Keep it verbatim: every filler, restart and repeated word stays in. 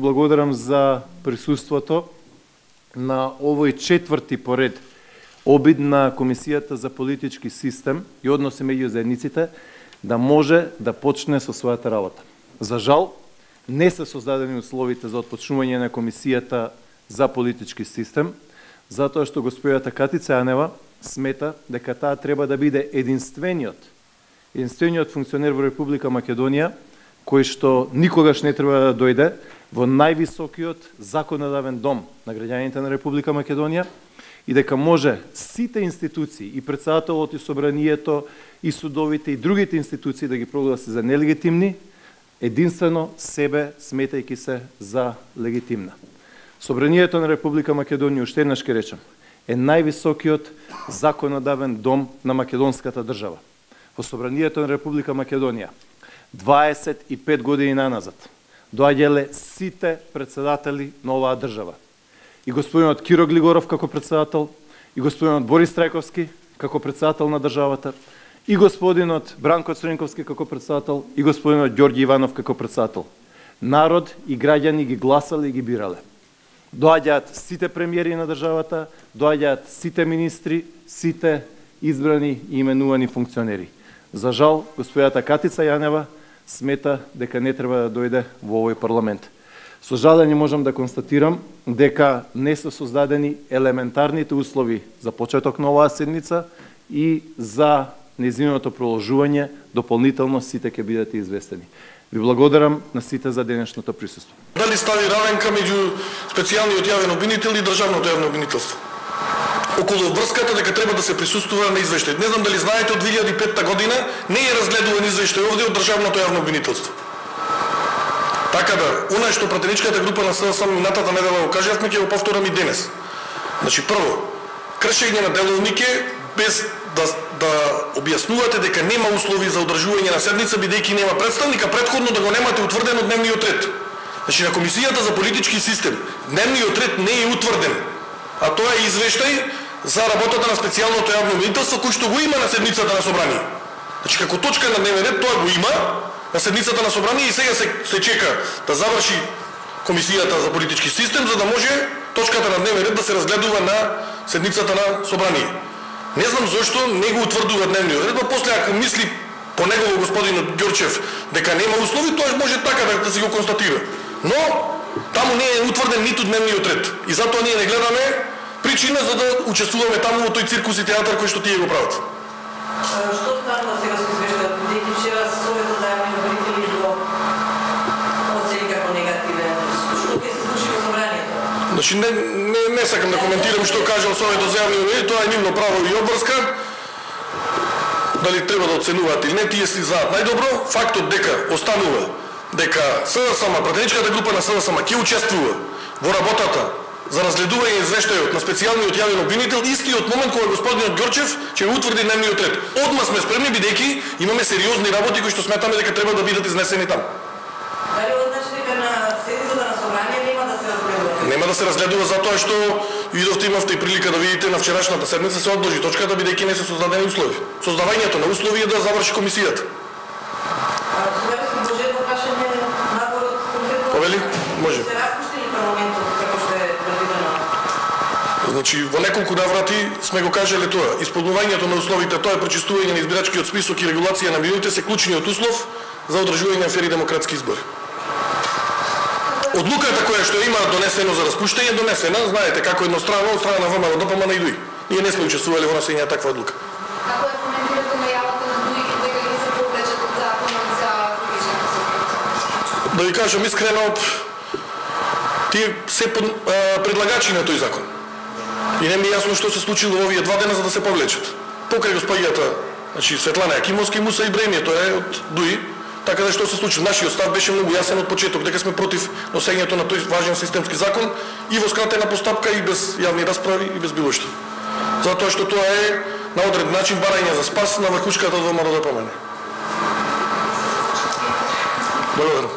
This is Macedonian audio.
благодарам за присуството на овој четврти поред обид на Комисијата за политички систем и односи меѓу заедниците да може да почне со својата работа. За жал, не се создадени условите за отпочнување на Комисијата за политички систем, затоа што господјата Катица Јанева смета дека таа треба да биде единствениот, единствениот функционер во Република Македонија кој што никогаш не треба да дојде во највисокиот законодавен дом на граѓаните на Република Македонија и дека може сите институции, и председателот, и собранието, и судовите, и другите институции да ги прогласи за нелегитимни, единствено себе сметајќи се за легитимна. Собранието на Република Македонија, уште еднаш ќе речем, е највисокиот законодавен дом на македонската држава. Во Собранието на Република Македонија дваесет и пет години наназад доаѓале сите председатели на оваа држава. И господинот Киро Глигоров како председател, и господинот Борис Трајковски како председател на државата, и господинот Бранко Цренковски како председател, и господинот Ѓорѓи Иванов како председател. Народ и граѓани ги гласале и ги бирале. Доаѓаат сите премиери на државата, доаѓаат сите министри, сите избрани и именувани функционери. За жал, господјата Катица Јанева смета дека не треба да дојде во овој парламент. Со жалење можам да констатирам дека не се создадени елементарните услови за почеток на оваа седница и за нејзиното проложување, дополнително сите ќе бидете известени. Ви благодарам на сите за денешното присуство. Дали стави равенка меѓу специјалниот јавен обвинител и државното јавно обвинителство? Околу врската дека треба да се присуствува на извештај. Не знам дали знаете, од две илјади и петта година не е разгледуван извештај овде од државното јавно обвинителство. Така да, онај што пратеничката група на СДСМ минатата недела го кажавме, ќе го повторам и денес. Значи, прво, кршење на деловник е без да, да објаснувате дека нема услови за одржување на седница, бидејќи нема представника, предходно да го немате утврден од дневниот ред. Значи, на Комисијата за политички систем дневниот ред не е утврден, а тоа е извештај за работата на специјалното јавно обвинителство, кој што го има на седницата на собрание. Значи, како точка на дневен ред, тоа го има на седницата на собрание и сега се, се чека да заврши Комисијата за политички систем, за да може точката на дневен ред да се разгледува на седницата на собрание. Не знам зошто не го утврдува дневниот ред, но после ако мисли по негово господинот Ѓорчев дека нема услови, тоа може така да, да се го констатира. Но таму не е утврден ниту дневниот ред. И затоа ние не гледаме причина за да учествуваме таму во тој циркус и театар кој што тие го прават. Што станува сега со извештајот? Бидејќи вчера Советот за јавни обвинители го оцени како негативен. Што ќе се случи во собранието? Значи не, не, не сакам да коментирам што кажал Советот за јавни обвинители, тоа е нивно право и обврска. Дали треба да оценуваат или не, тие си знаат најдобро. Фактот дека останува дека СДСМ, пратеничката група на СДСМ ќе учествува во работата за разгледување извештајот на специјалниот јавен обвинител истиот момент кога господинот Ѓорчев ќе утврди дневниот ред. Одма сме спремни бидејќи имаме сериозни работи кои што сметаме дека треба да бидат изнесени таму. Дали ова значи дека на седницата на собрание нема да се разгледува? Нема да се разгледува затоа што идовте имавте и прилика да видите на вчерашната седница се одложи точката бидејќи не се создадени услови. Создавањето на услови е да заврши комисијата. Повели? Може. Значи, во неколку наврати сме го кажале тоа. Исполнувањето на условите, тоа е прочистување на избирачкиот список и регулација на минутите се клучниот услов за одржување на фери демократски избори. Одлуката која што има донесено за распуштање, донесена, знаете како едностранно од страна на ВМРО ДПМН и ДУИ. Ние не сме учествували во носење таква одлука. Како е коментирате најавата на ДУИ дека ќе се повлечат од законот за политичната система? Да ви кажам искрено, тие се предлагачи на тој закон. И не ми е јасно што се случило овие два дена за да се повлечат. Покрај господјата, значи Светлана Јакимовска и Муса Ибраимија, тоа е од ДУИ, така да што се случи. Нашиот став беше многу јасен од почеток дека сме против носењето на тој важен системски закон и во скратена постапка и без јавни расправи и без било што. Затоа што тоа е на одреден начин барање за спас на врхушката од ВМРО ДПМН. Благодарам.